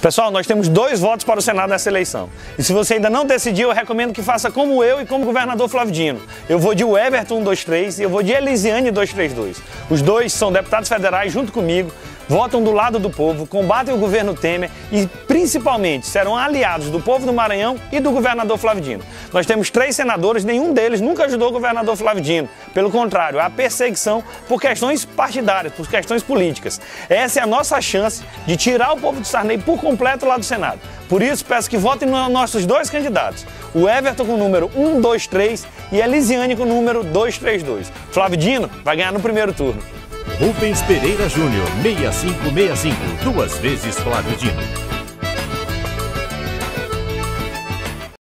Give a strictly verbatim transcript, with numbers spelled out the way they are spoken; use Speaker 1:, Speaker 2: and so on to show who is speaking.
Speaker 1: Pessoal, nós temos dois votos para o Senado nessa eleição. E se você ainda não decidiu, eu recomendo que faça como eu e como o governador Flávio Dino. Eu vou de Everton cento e vinte e três e eu vou de Elisiane duzentos e trinta e dois. Os dois são deputados federais junto comigo, votam do lado do povo, combatem o governo Temer e, principalmente, serão aliados do povo do Maranhão e do governador Flávio Dino. Nós temos três senadores, nenhum deles nunca ajudou o governador Flávio Dino. Pelo contrário, há perseguição por questões partidárias, por questões políticas. Essa é a nossa chance de tirar o povo de Sarney por completo lá do Senado. Por isso, peço que votem nos nossos dois candidatos, o Everton com o número um dois três e a Elisiane com o número dois três dois. Flávio Dino vai ganhar no primeiro turno.
Speaker 2: Rubens Pereira Júnior, seis cinco seis cinco, duas vezes Flávio Dino.